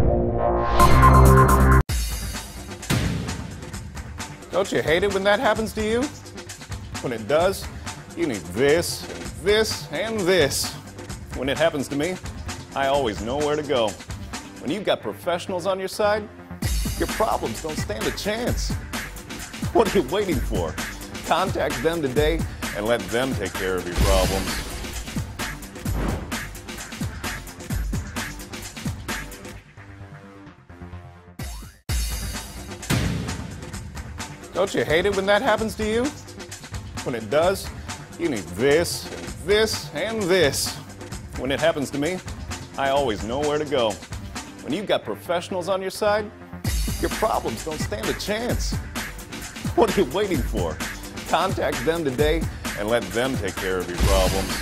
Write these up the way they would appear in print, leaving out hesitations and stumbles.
Don't you hate it when that happens to you? When it does, you need this, and this, and this. When it happens to me, I always know where to go. When you've got professionals on your side, your problems don't stand a chance. What are you waiting for? Contact them today and let them take care of your problems. Don't you hate it when that happens to you? When it does, you need this, and this, and this. When it happens to me, I always know where to go. When you've got professionals on your side, your problems don't stand a chance. What are you waiting for? Contact them today and let them take care of your problems.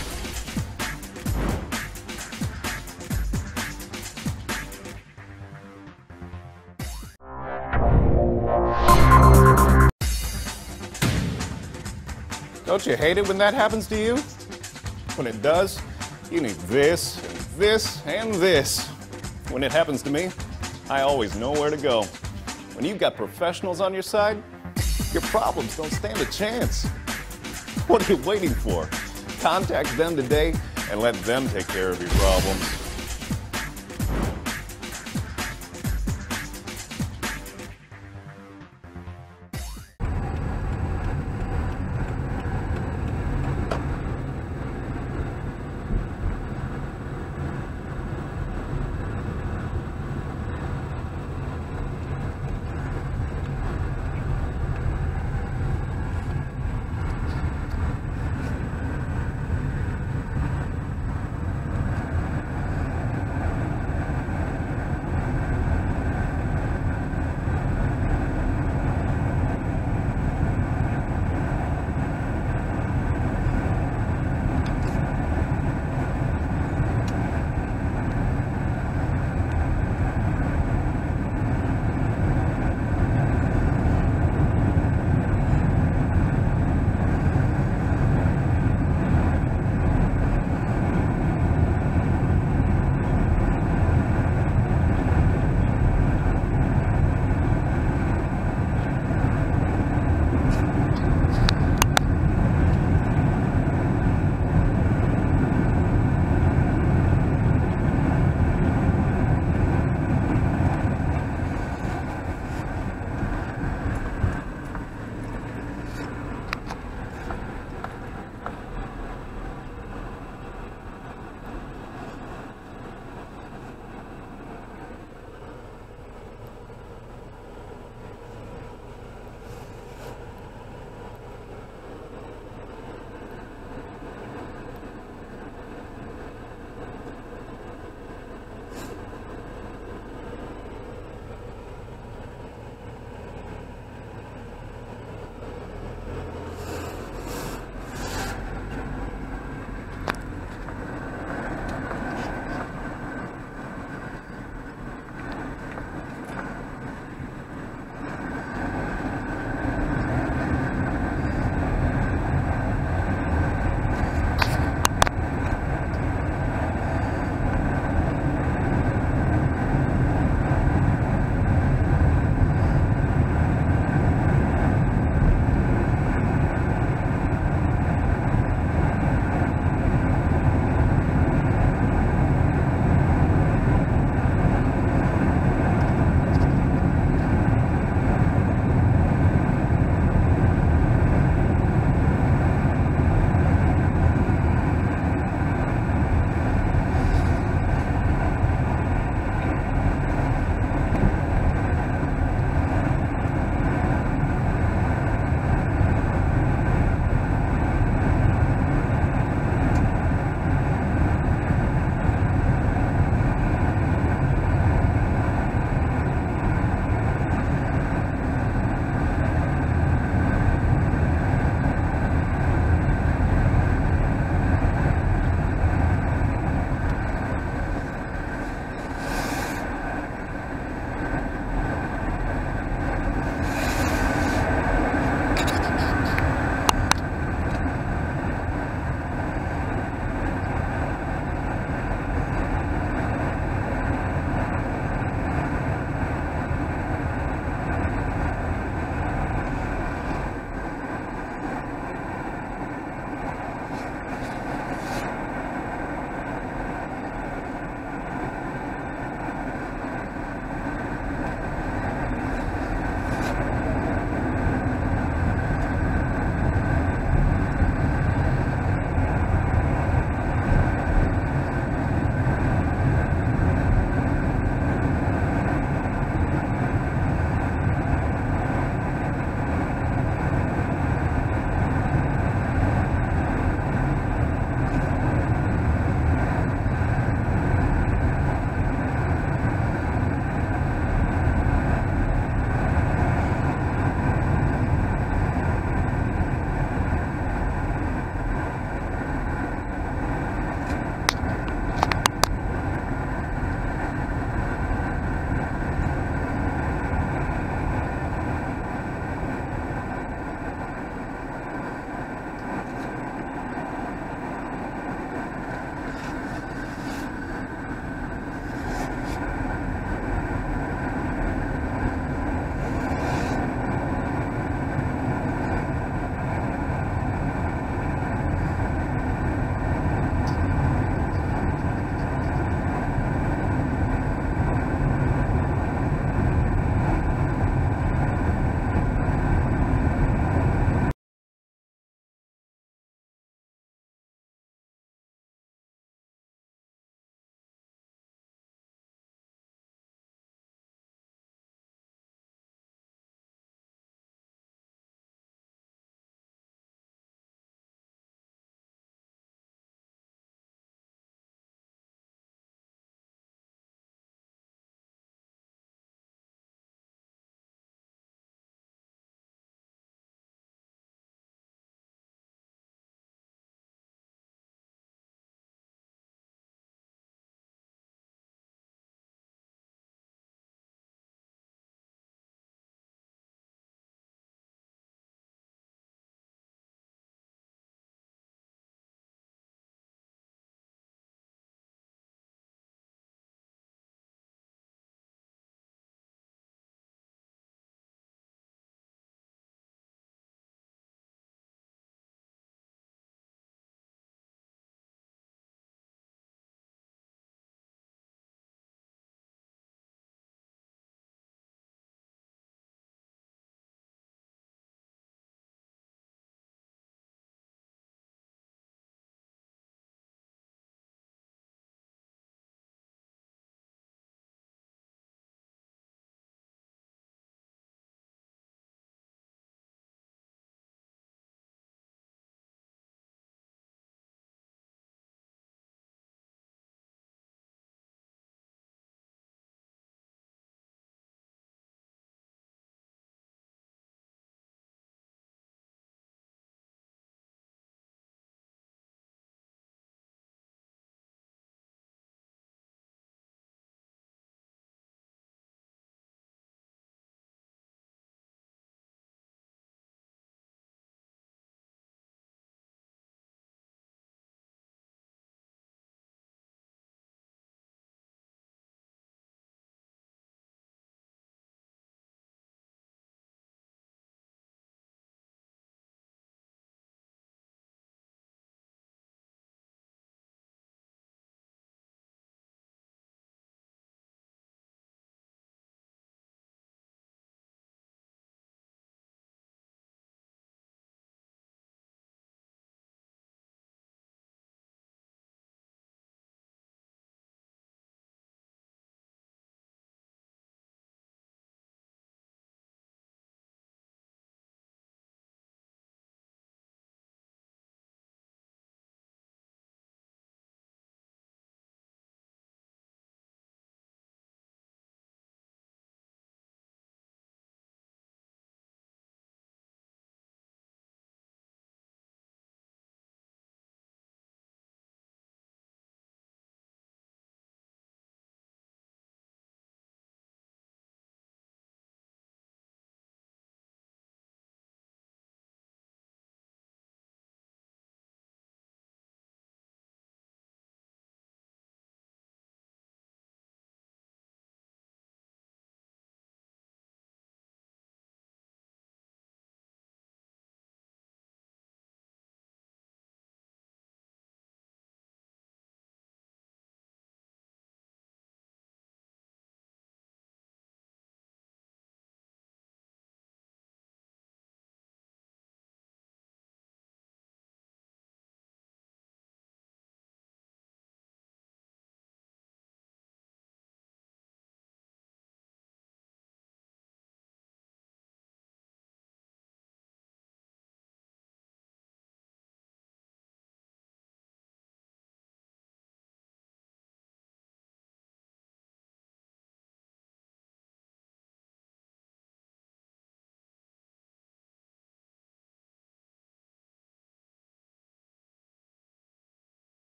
Don't you hate it when that happens to you? When it does, you need this, and this, and this. When it happens to me, I always know where to go. When you've got professionals on your side, your problems don't stand a chance. What are you waiting for? Contact them today and let them take care of your problems.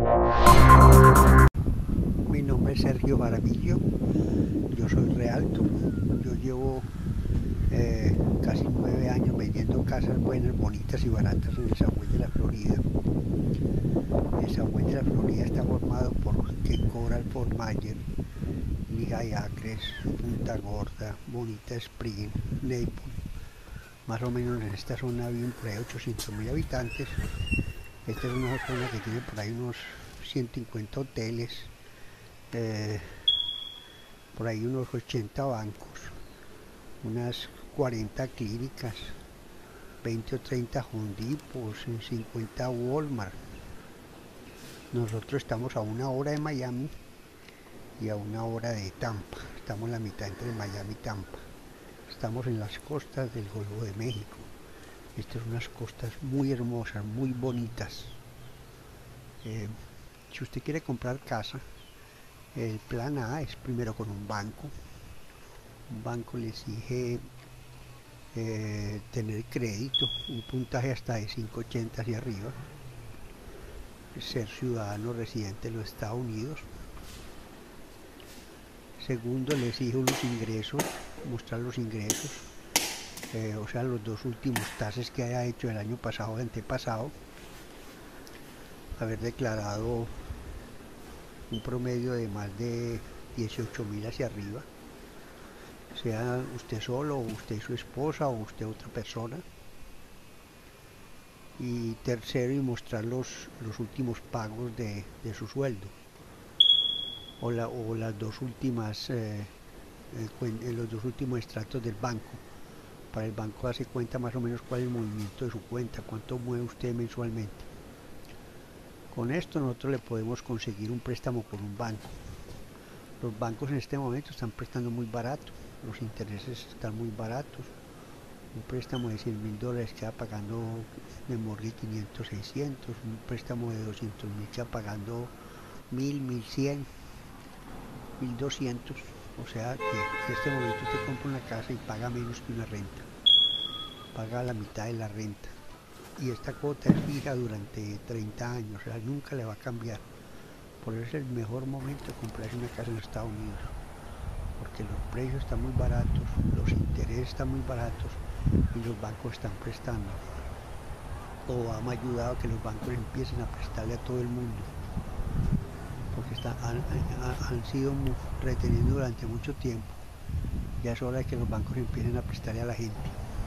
Mi nombre es Sergio Jaramillo, yo soy realtor, yo llevo casi 9 años vendiendo casas buenas, bonitas y baratas en el Sagüey de la Florida. El Sagüey de la Florida está formado por Cape Coral, Fort Myers, Lehigh Acres, Punta Gorda, Bonita Spring, Naples. Más o menos en esta zona viven por ahí 800.000 habitantes. Esta es una zona que tiene por ahí unos 150 hoteles, por ahí unos 80 bancos, unas 40 clínicas, 20 o 30 Home Depots, 50 Walmart. Nosotros estamos a 1 hora de Miami y a 1 hora de Tampa. Estamos en la mitad entre Miami y Tampa. Estamos en las costas del Golfo de México. Estas son unas costas muy hermosas, muy bonitas. Si usted quiere comprar casa, el plan A es primero con un banco. Un banco le exige tener crédito, un puntaje hasta de 580 hacia arriba, ser ciudadano residente de los Estados Unidos. Segundo, le exige unos ingresos, mostrar los ingresos, o sea, los 2 últimos taxes que haya hecho el año pasado o antepasado, haber declarado un promedio de más de 18.000 hacia arriba, sea usted solo, o usted y su esposa, o usted otra persona. Y tercero, y mostrar los últimos pagos de su sueldo, o las dos últimas, los 2 últimos extractos del banco. Para el banco darse cuenta más o menos cuál es el movimiento de su cuenta, cuánto mueve usted mensualmente. Con esto nosotros le podemos conseguir un préstamo con un banco. Los bancos en este momento están prestando muy barato, los intereses están muy baratos. Un préstamo de $100.000 queda pagando de mortgage 500, 600, un préstamo de 200.000 queda pagando 1.000, 1.100, 1.200. O sea que en este momento usted compra una casa y paga menos que una renta, paga la mitad de la renta. Y esta cuota es fija durante 30 años, o sea, nunca le va a cambiar. Por eso es el mejor momento de comprarse una casa en Estados Unidos, porque los precios están muy baratos, los intereses están muy baratos y los bancos están prestando. Obama ha ayudado a que los bancos empiecen a prestarle a todo el mundo, porque han sido retenidos durante mucho tiempo. Ya es hora de que los bancos empiecen a prestarle a la gente.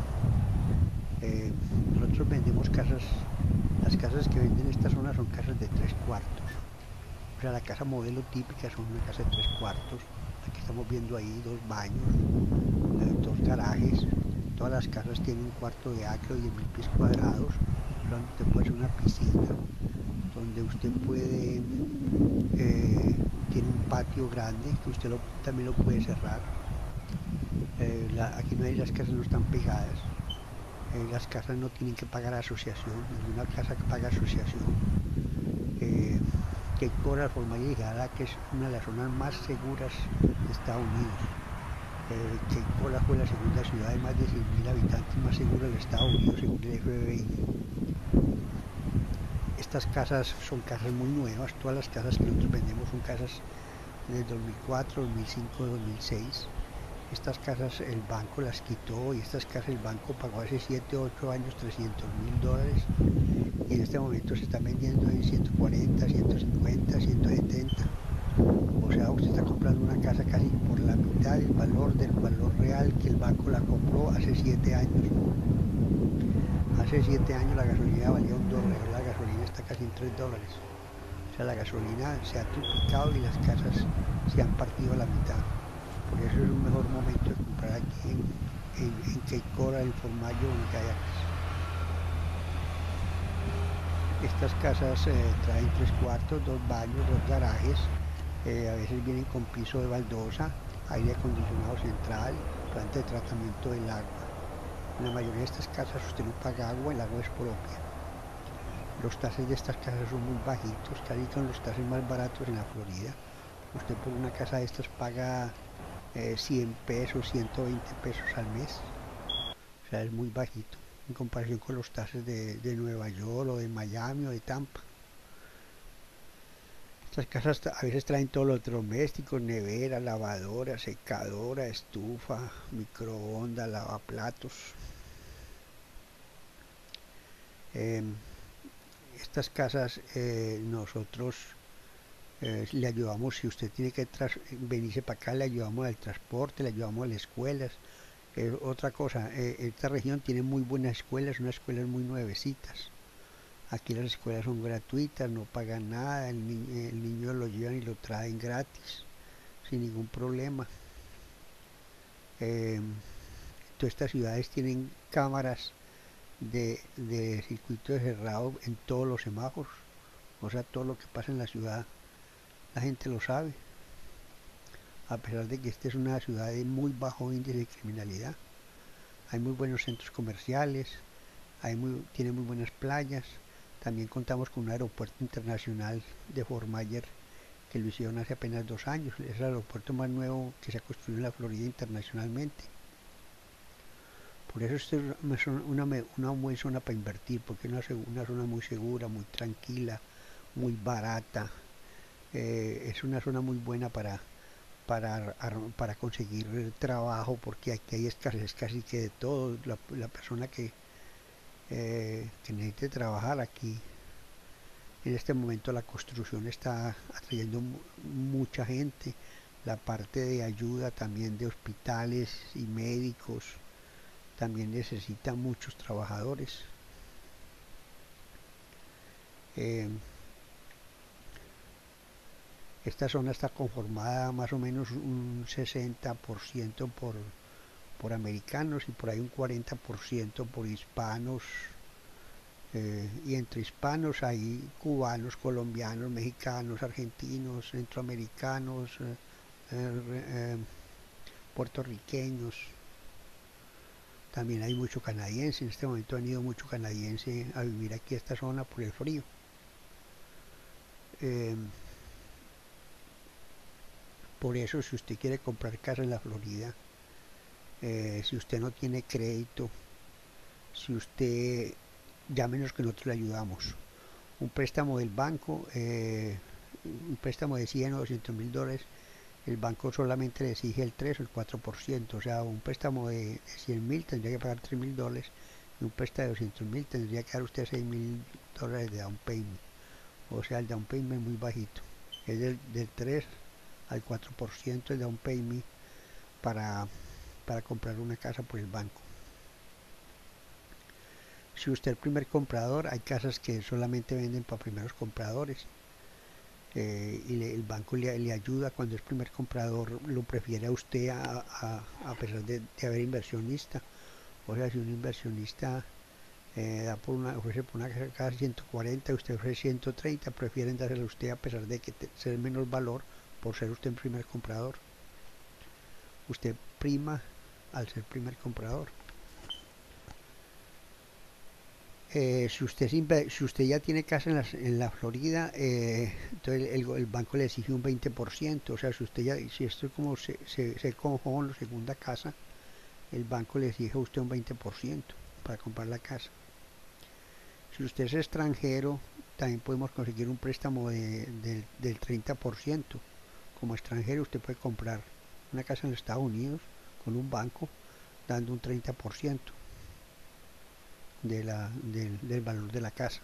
Nosotros vendemos casas, las casas que venden en esta zona son casas de 3 cuartos. O sea, la casa modelo típica son una casa de 3 cuartos. Aquí estamos viendo ahí 2 baños, 2 garajes. Todas las casas tienen un cuarto de acre y 10.000 pies cuadrados, donde usted puede hacer una piscina, donde usted puede, tiene un patio grande que usted también lo puede cerrar. Aquí no hay, las casas no están pegadas. Las casas no tienen que pagar asociación, ninguna casa que paga asociación. Cape Coral, Fort Myers, que es una de las zonas más seguras de Estados Unidos. Cape Coral fue la segunda ciudad de más de 100.000 habitantes más segura de Estados Unidos según el FBI. Estas casas son casas muy nuevas, todas las casas que nosotros vendemos son casas del 2004, 2005, 2006. Estas casas el banco las quitó y estas casas el banco pagó hace 7 o 8 años $300.000 y en este momento se están vendiendo en 140, 150, 170. O sea, usted está comprando una casa casi por la mitad del valor real que el banco la compró hace 7 años. Hace 7 años la gasolina valía $1, la gasolina está casi en $3. O sea, la gasolina se ha triplicado y las casas se han partido a la mitad. Por eso es un mejor momento de comprar aquí en Cape Coral, en Fort Myers o en Lehigh Acres. Estas casas traen 3 cuartos, 2 baños, 2 garajes, a veces vienen con piso de baldosa, aire acondicionado central, planta de tratamiento del agua. En la mayoría de estas casas usted no paga agua, el agua es propia. Los taxes de estas casas son muy bajitos, casi son los taxes más baratos en la Florida. Usted por una casa de estas paga 100 pesos, 120 pesos al mes. O sea, es muy bajito en comparación con los taxes de Nueva York o de Miami o de Tampa. Estas casas a veces traen todos los domésticos, nevera, lavadora, secadora, estufa, microondas, lavaplatos. Eh, Estas casas nosotros le ayudamos, si usted tiene que venirse para acá, le ayudamos al transporte, le ayudamos a las escuelas. Otra cosa, esta región tiene muy buenas escuelas, unas escuelas muy nuevecitas. Aquí las escuelas son gratuitas, no pagan nada, el niño lo llevan y lo traen gratis, sin ningún problema. Eh, Todas estas ciudades tienen cámaras de circuito de cerrado en todos los semáforos, o sea, todo lo que pasa en la ciudad, la gente lo sabe, a pesar de que esta es una ciudad de muy bajo índice de criminalidad. Hay muy buenos centros comerciales, tiene muy buenas playas. También contamos con un aeropuerto internacional de Fort Myers que lo hicieron hace apenas 2 años. Es el aeropuerto más nuevo que se ha construido en la Florida internacionalmente. Por eso esta es una buena zona para invertir, porque es una zona muy segura, muy tranquila, muy barata. Es una zona muy buena para conseguir trabajo, porque aquí hay escasez casi que de todo. La persona que necesite trabajar aquí, en este momento la construcción está atrayendo mucha gente, la parte de ayuda también de hospitales y médicos también necesita muchos trabajadores. Eh, Esta zona está conformada más o menos un 60% por americanos y por ahí un 40% por hispanos. Y entre hispanos hay cubanos, colombianos, mexicanos, argentinos, centroamericanos, puertorriqueños. También hay mucho canadiense. En este momento han ido mucho canadiense a vivir aquí a esta zona por el frío. Eh, por eso, si usted quiere comprar casa en la Florida, si usted no tiene crédito, si usted, llámenos que nosotros le ayudamos. Un préstamo del banco, un préstamo de 100 o 200 mil dólares, el banco solamente le exige el 3 o el 4%. O sea, un préstamo de 100 mil tendría que pagar 3 mil dólares, y un préstamo de 200 mil tendría que dar usted 6 mil dólares de down payment. O sea, el down payment es muy bajito, es del 3 al 4% el down payment para comprar una casa por el banco. Si usted es el primer comprador, hay casas que solamente venden para primeros compradores. El banco le ayuda cuando es primer comprador, lo prefiere a usted a pesar de haber inversionista. O sea, si un inversionista ofrece por una casa 140 y usted ofrece 130, prefieren dársela a usted a pesar de que ser menos valor por ser usted el primer comprador. Usted prima al ser primer comprador. Si usted ya tiene casa en la Florida, entonces el banco le exige un 20%. O sea, si esto es como se como la segunda casa, el banco le exige a usted un 20% para comprar la casa. Si usted es extranjero, también podemos conseguir un préstamo del 30%. Como extranjero, usted puede comprar una casa en los Estados Unidos con un banco dando un 30% del valor de la casa.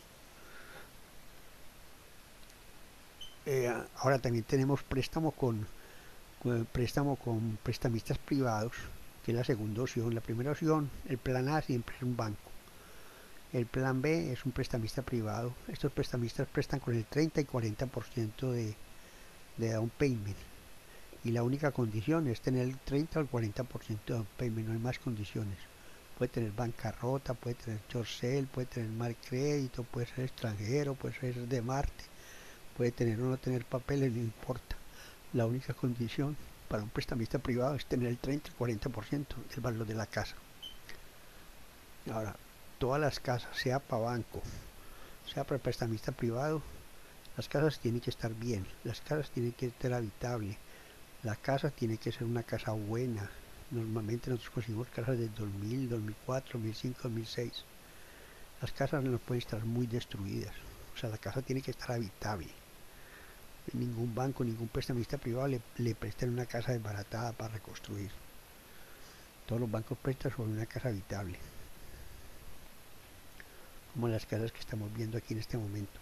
Ahora también tenemos préstamo con prestamistas privados, que es la segunda opción. La primera opción, el plan A, siempre es un banco. El plan B es un prestamista privado. Estos prestamistas prestan con el 30 y 40% de down payment. Y la única condición es tener el 30 o el 40% de down payment, no hay más condiciones. Puede tener bancarrota, puede tener short sale, puede tener mal crédito, puede ser extranjero, puede ser de Marte, puede tener o no tener papeles, no importa. La única condición para un prestamista privado es tener el 30 y 40% del valor de la casa. Ahora, todas las casas, sea para banco, sea para prestamista privado, las casas tienen que estar bien, las casas tienen que estar habitables, la casa tiene que ser una casa buena. Normalmente nosotros conseguimos casas del 2000, 2004, 2005, 2006. Las casas no pueden estar muy destruidas, o sea, la casa tiene que estar habitable. Ningún banco, ningún prestamista privado le prestan una casa desbaratada para reconstruir. Todos los bancos prestan sobre una casa habitable, como las casas que estamos viendo aquí en este momento.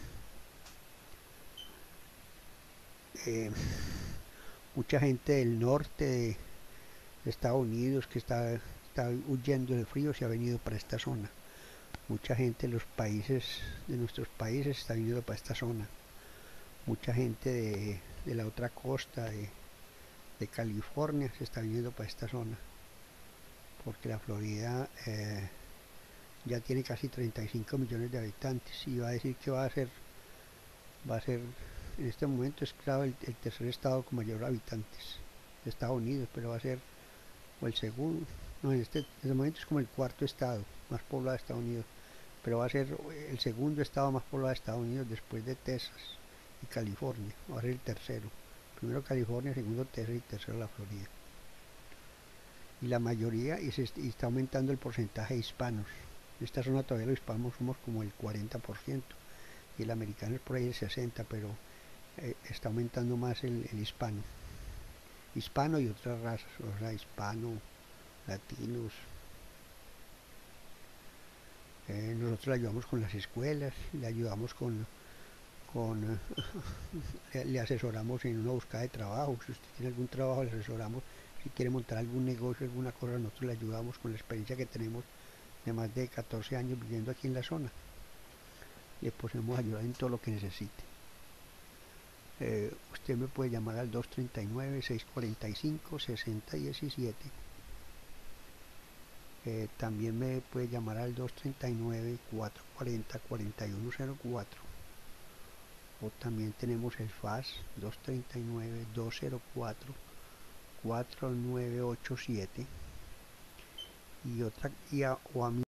Mucha gente del norte de Estados Unidos que está huyendo del frío se ha venido para esta zona. Mucha gente de los países, de nuestros países, está viniendo para esta zona. Mucha gente de la otra costa de California se está viniendo para esta zona, porque la Florida ya tiene casi 35 millones de habitantes y va a decir que va a ser en este momento es claro el tercer estado con mayor habitantes de Estados Unidos, pero va a ser o el segundo, no, en este momento es como el cuarto estado más poblado de Estados Unidos, pero va a ser el segundo estado más poblado de Estados Unidos después de Texas y California, va a ser el tercero. Primero California, segundo Texas y tercero la Florida. Y la mayoría, y está aumentando el porcentaje de hispanos. En esta zona todavía los hispanos somos como el 40%, y el americano es por ahí el 60%, pero está aumentando más el hispano. Hispano y otras razas, o sea, hispano, latinos. Nosotros le ayudamos con las escuelas, le ayudamos le asesoramos en una búsqueda de trabajo. Si usted tiene algún trabajo, le asesoramos. Si quiere montar algún negocio, alguna cosa, nosotros le ayudamos con la experiencia que tenemos de más de 14 años viviendo aquí en la zona. Le podemos ayudar en todo lo que necesite. Usted me puede llamar al 239-645-6017. También me puede llamar al 239-440-4104. O también tenemos el FAS 239-204-4987. O a mí